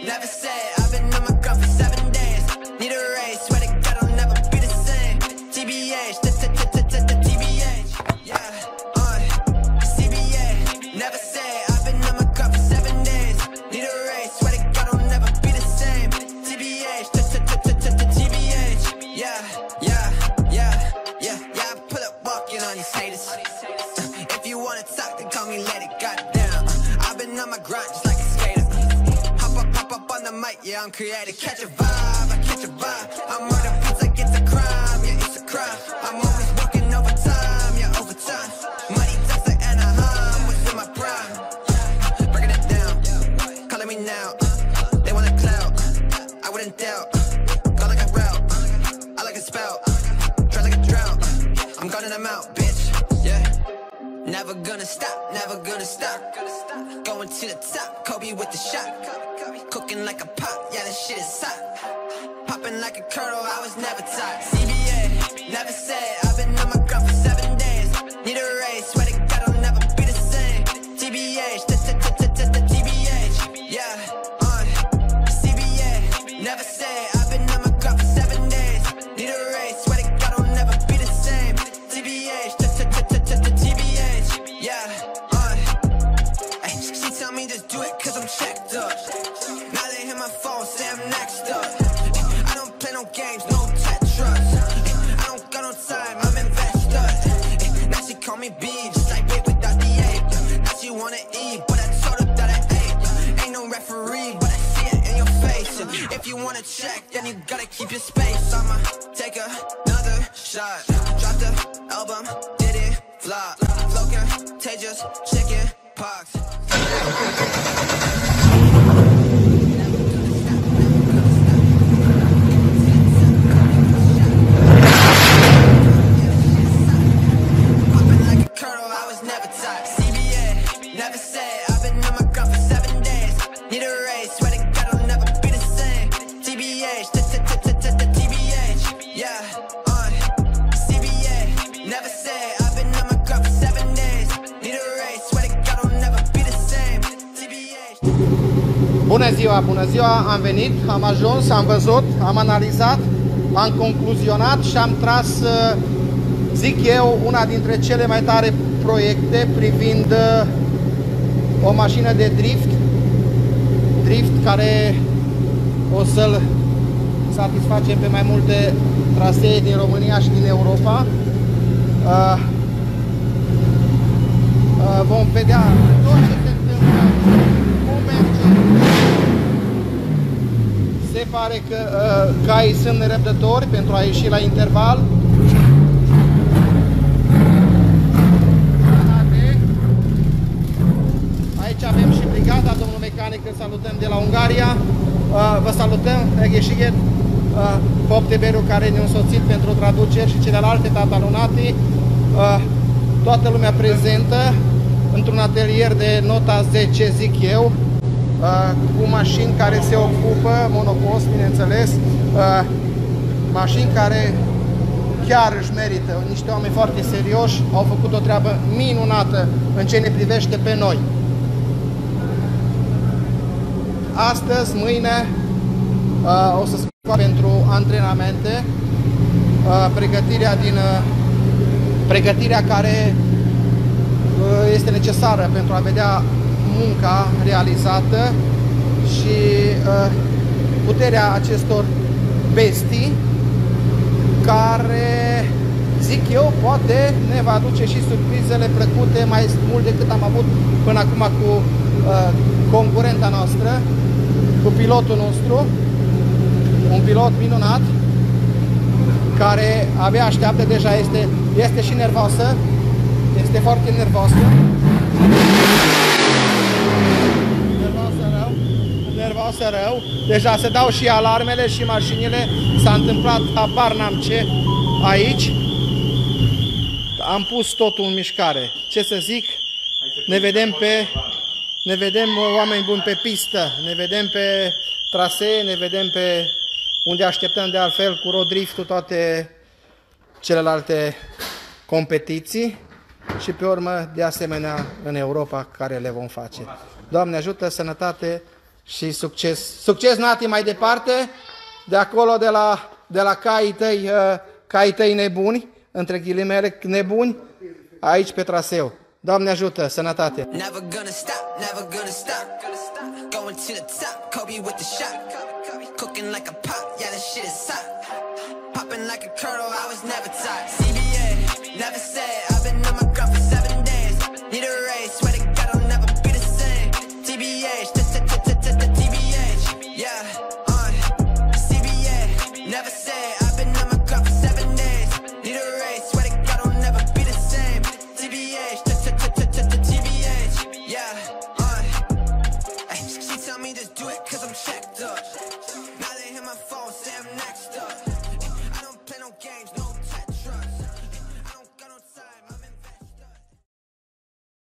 never say I've been on my grind for 7 days. Need a raise, swear to God I'll never be the same. TBH, TBH, yeah, CBA, never say I've been on my grind for 7 days. Need a raise, swear to God I'll never be the same. TBH, TBH, yeah, I pull up walking on these haters. If you wanna talk, then call me Lady Goddamn. I've been on my grind just like a skater. Hop up on the mic, yeah, I'm creative. Catch a vibe, I catch a vibe. I'm murder beats like it's a crime, yeah, it's a crime. I'm always working overtime, yeah, overtime. Money talks like Anaheim, was in my prime. Breaking it down, calling me now. They want a clout, I wouldn't doubt. Gone like a route, I like a spout. Try like a drought, I'm gone and I'm out, bitch, yeah. Never gonna stop, never gonna stop. Going to the top, Kobe with the shot. Cooking like a pot, yeah, this shit is hot. Popping like a kernel, I was never taught. CBA, never say I've been on my grind for 7 days. Need a raise, swear to God I'll never be the same. TBH, TBH, yeah, CBA, never say I've been on my grind for 7 days. Need a raise, swear to God I'll never be the same. TBH, TBH, yeah, she tell me just do it cause I'm checked up. Now they hit my phone, say I'm next up. I don't play no games, no Tetris. I don't got no time, I'm invested. Now she call me B, just like wait without the A. Now she wanna eat, but I told her that I ate. Ain't no referee, but I see it in your face. If you wanna check, then you gotta keep your space. I'ma take another shot. Drop the album, did it flop. Flow contagious, chicken pox. Bună ziua, bună ziua, am venit, am ajuns, am văzut, am analizat, am concluzionat și am tras, zic eu, una dintre cele mai tare proiecte privind o mașină de drift care o să-l satisfacem pe mai multe trasee din România și din Europa. Vom vedea tot ce se întâmplă, cum merge. Se pare că caii sunt nerăbdători pentru a ieși la interval. Aici avem și brigada, domnul mecanic, îl salutăm de la Ungaria. Vă salutăm, Egheșighet, Bob Teberu, care ne-a însoțit pentru traduceri și celelalte tatalunate. Toată lumea prezentă într-un atelier de nota 10, zic eu, cu mașini care se ocupă, monopost, bineînțeles, mașini care chiar își merită, niște oameni foarte serioși, au făcut o treabă minunată în ce ne privește pe noi. Astăzi, mâine, o să scoat pentru antrenamente, pregătirea care este necesară pentru a vedea munca realizată și puterea acestor bestii care, zic eu, poate ne va aduce și surprizele plăcute mai mult decât am avut până acum cu concurenta noastră, cu pilotul nostru, un pilot minunat care abia așteaptă, deja este și nervoasă, este foarte nervoasă. Nervoasă rău. Deja se dau și alarmele și mașinile. S-a întâmplat habar n-am ce aici. Am pus totul în mișcare. Ce să zic? Ne vedem oameni buni pe pistă, ne vedem pe trasee, ne vedem pe unde așteptăm de altfel cu road drift-ul toate celelalte competiții și pe urmă de asemenea în Europa care le vom face. Doamne ajută, sănătate și succes. Succes, Nati, mai departe, de acolo, de la caii tăi nebuni, între ghilimele nebuni, aici pe traseu. Doamne ajută, sănătate! Never gonna stop, never gonna stop. Going to the top, Kobe with the shot. Cooking like a pot, yeah, that shit is hot. Popping like a kernel, I was never taught. CBA, never said, I've been on my grind for 7 days. Need a raise, swear to God I'll never be the same. TBH, TBH, yeah, CBA, never said, I've been on my grind for 7 days. Need a raise, swear to God I'll never be the same. TBH, TBH, yeah, She tell me just do it cause I'm checked up. Now they hit my phone, say I'm next up.